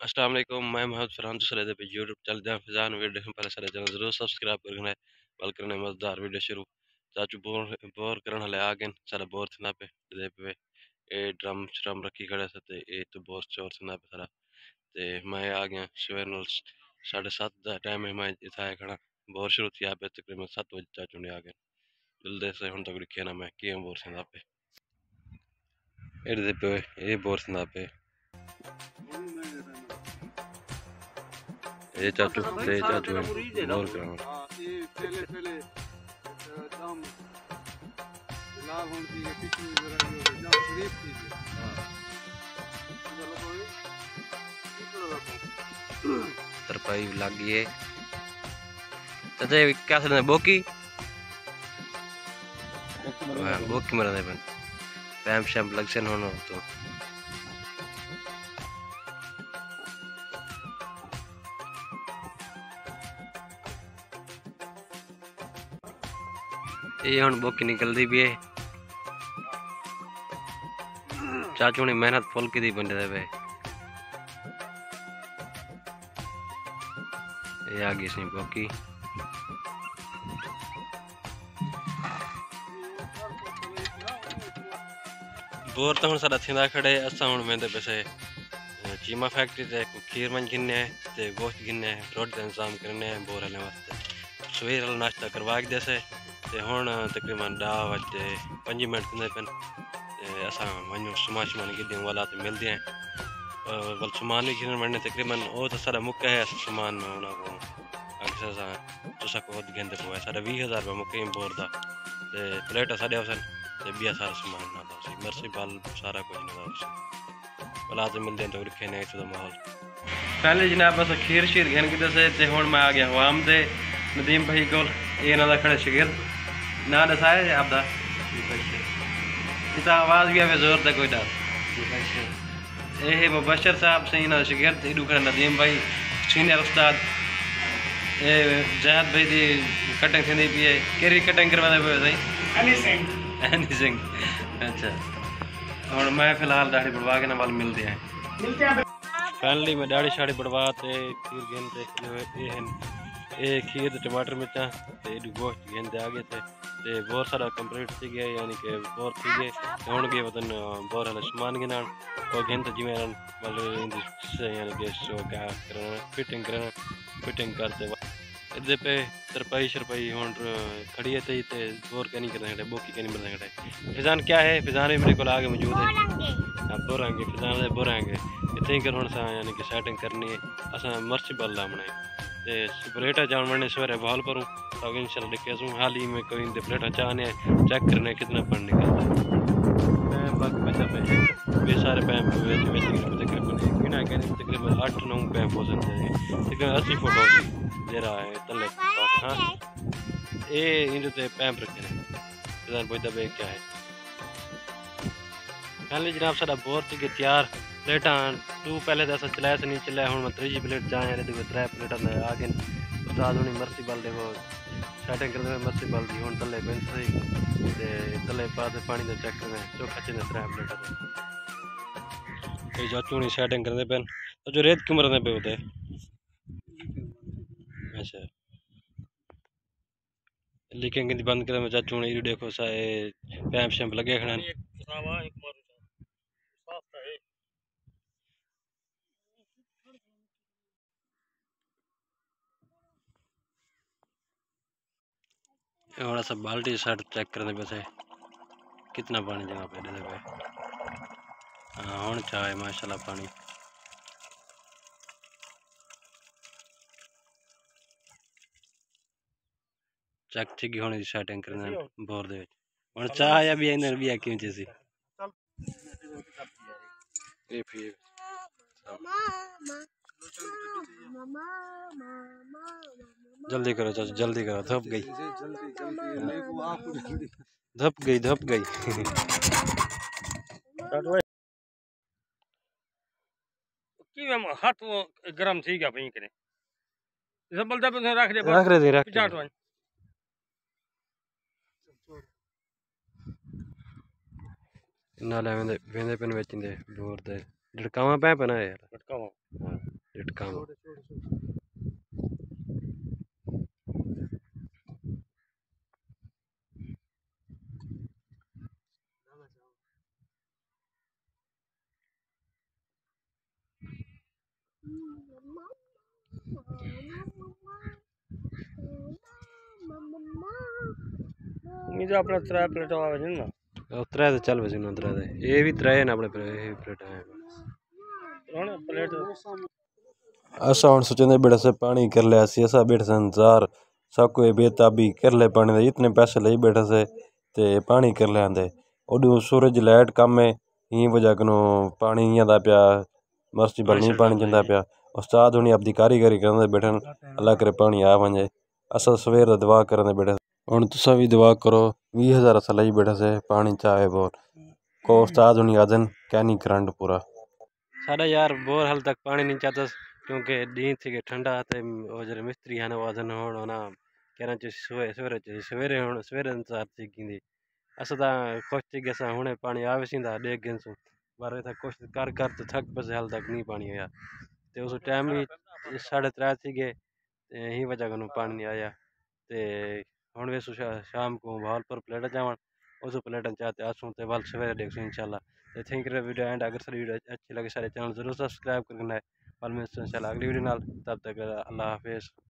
अस्सलाम वालेकुम। मैं मोहम्मद फरहान दूसरे पे यूट्यूब चैनल दा फिजान वीडियो पहले सारे चैनल जरूर सब्सक्राइब करना है। बल करने मजेदार वीडियो शुरू चाचू बोर करने हले आगे सारा बोर थना पे दे पे ए ड्रम श्रम रखी खड़े से ते ए तो बोर चोर थना पे सारा ते मैं आ गया सवेर नु 7:30 दा टाइम है। मैं इथा खड़ा बोर शुरू थी पे तकरीबन 7 बजे चाचू ने आ गए जल्दी से हुन तक लिखे ना मैं किए बोर थना पे ए दे पे ए बोर थना पे ये चाचू ले चाचू बोर कराओ ये पहले पहले दाम लाभ होती है किसी जरा जो जाम शरीफ थी तरपाई लग गई है चाचा क्या सर बोकी बोकी मरा दे पैम शैम्प लग से होना तो ये हुन बोकी निकलती भी है। चाचू ने मेहनत फुल की दी बंदे दे पे ये आ गई सी बोकी बोर तो हुन सारा थिंदा खड़े असा हुन वेंदे पैसे चीमा फैक्ट्री ते खीर मंज गिनने ते गोश्त गिनने रोटी का इंतजाम करने बोर हलने वास्ते सवेर नाश्ता करवा के देसे ते हुन तकरीबन 5 मिनट थंदे पन असा वनु समान गिद्दी वाला ते मिलदे हैं वल सामान भी गिनन वने तकरीबन ओ तो सारा मुक्का है सामान होना को अक्सर सा तुसा को गेंदे को सारा 20000 रुपया मुक्के बोर दा ते प्लेट साडे हसन ते बिया सारा सामान ना दा मर्सी बाल सारा कुछ ना दा वाला ते मिलदे तो रखे नहीं तो माहौल पहले जनाब बस खीर शीर घेन के दसे ते हुन मैं आ गया वाम दे नदीम भाई कोल ये ना दा खड़े शिगिर्द ना दसाया है आपदा इता आवाज भी आवे जोर दे कोई डर ए है मुबशर साहब सही ना शिगिर्द इडू खड़े नदीम भाई सीनियर उस्ताद ए जहाद भाई दी कटिंग थी पी है केरी कटिंग करवा दे सही एनी सिंह अच्छा और मैं फिलहाल दाढ़ी बढ़वा के ना वाल मिलते हैं फाइनली मैं दाढ़ी शाड़ी बढ़वा ते खीर गेंदे ये खीर टमाटर मिर्चा ते गोश्त गेंदे आगे ते बहुत सारा कंप्लीट थी गया यानी कि बहुत थी गए हुन गए वतन बहुत हल सामान गिनान और गेंद जिमें यानी कि शो क्या करना फिटिंग करते इधर पे तरपाई शरपाई हुन खड़ी है ते बोर के नहीं करना बोकी के नहीं मिलना फिजान क्या है फिजान भी मेरे को आगे मौजूद है अब बोरांगे फिजान दे बोरांगे इतनी कर हुन सा यानी कि सेटिंग करनी है असा मर्ची बल लामना ते प्लेटा जान वने सवेरे बहाल करूं तो इंशाल्लाह देखे सू हाल ही में कोई दे प्लेटा चाहने चेक करने कितना पानी निकलता मैं बाकी बचा पे ये सारे पैम तकरीबन बिना कहने तकरीबन 8-9 पैम हो सकते हैं तकरीबन 80 फुट होगी जरा है तले हां ए इन ते पैम रखे ने फिजान बोई दबे क्या है पहले जनाब साडा बोर के तैयार प्लेटा टू पहले तो चलाया से नहीं चलाया हूँ मैं 3 प्लेट जाए देखो 3 प्लेटा आगे उस्ताद होनी मर्सी बल देखो सेटिंग करते मर्सी बल दी हूँ तले बेंच से तले बाद पानी का चेक करना चौखा चाहिए 3 प्लेटा कई चाचू नहीं सेटिंग करते पेन तो जो रेत क्यों मरते पे होते अच्छा लीकें बंद कर चाचू ने देखो सा पैप शैम्प लगे खड़ा थोड़ा सा बाल्टी साइड चेक करने पे कितना पानी जमा पे दे पे हाँ हूँ चाहे माशाल्लाह पानी चेक थी होने की सेटिंग करने बोर दे हूँ चाह या भी इधर भी क्यों चीज़ जल्दी करो चाचा जल्दी करो धप गई धप गई हाथ वो गरम थी गया पई करे सबल दब रख दे नाले वेंदे पेन बेचंदे बोर दे लड़कावा पे पना यार लड़कावा काम। मुझे अपना 3 प्लेट आवे ना त्रै तो चल वैसे त्रै ये भी त्रै ने अपने प्लेट है प्लेट असा हुन सोचेंदे बैठे से पानी कर लिया सी असा बैठे से इंतजार सब कोई बेताबी कर ले पानी दे इतने पैसे ले बैठे से ते पानी कर ले आंदे ओडू सूरज लाइट कम है ई वजह कनो पानी इयां दा पिया मस्ती बल नहीं पानी जंदा पिया उस्ताद हुनी अपनी कारीगरी करंदे बैठन अल्लाह करे पानी आ वने असा सवेर दा दुआ करंदे बैठे हुन तुसा भी दुआ करो 20,000 असा लई बैठे से पानी चाहे बोर को उस्ताद हुनी आदन कैनी करंट पूरा साढ़ा यार बोर हाल तक पानी नहीं चाहता क्योंकि दी थी कि ठंडा ते वो जरे मिस्त्री है ना वो आदन होण ना कहना चाहिए सवेरे हुण सवेरे इंतजार थी गिंदी असा ता खुश थी गसा हुणे पानी आवे सींदा देख गिनसु बारे था कोशिश कर कर तो थक बस हाल तक नहीं पानी आया ते उस टाइम ही 3:30 थी गए यही वजह कनु पानी नहीं आया ते हुण वे शाम को भावलपुर प्लेट जावन उस प्लेट चाहते आसू ते वाल सवेरे देखसु इंशाल्लाह ते थैंक यू वीडियो एंड अगर सारी वीडियो अच्छी लगे सारे चैनल जरूर सब्सक्राइब करना है। कल मिलते हैं इंशाल्लाह अगली वीडियो नाल तब तक अल्लाह हाफिज़।